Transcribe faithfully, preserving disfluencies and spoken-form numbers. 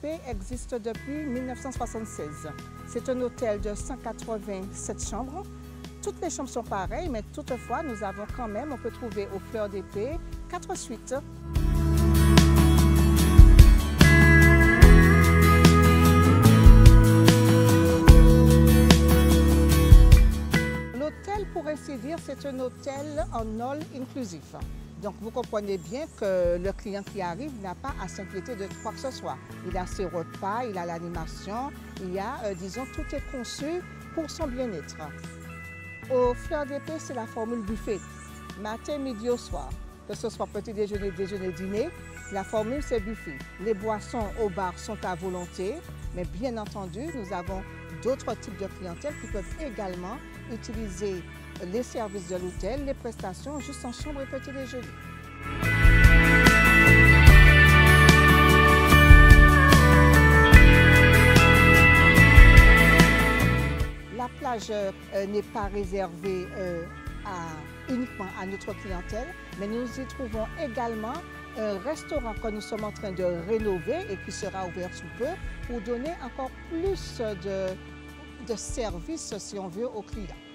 D existe depuis mille neuf cent soixante-seize. C'est un hôtel de cent quatre-vingt-sept chambres. Toutes les chambres sont pareilles, mais toutefois, nous avons quand même, on peut trouver au Fleur d'Épée, quatre suites. L'hôtel, pour ainsi dire, c'est un hôtel en all inclusif. Donc, vous comprenez bien que le client qui arrive n'a pas à s'inquiéter de quoi que ce soit. Il a ses repas, il a l'animation, il y a, euh, disons, tout est conçu pour son bien-être. Au Fleur d'Épée, c'est la formule buffet, matin, midi, au soir. Que ce soit petit déjeuner, déjeuner, dîner, la formule c'est buffet. Les boissons au bar sont à volonté, mais bien entendu, nous avons d'autres types de clientèle qui peuvent également utiliser les services de l'hôtel, les prestations, juste en chambre et petit déjeuner. La plage euh, n'est pas réservée euh, à, uniquement à notre clientèle, mais nous y trouvons également un restaurant que nous sommes en train de rénover et qui sera ouvert sous peu pour donner encore plus de, de services, si on veut, aux clients.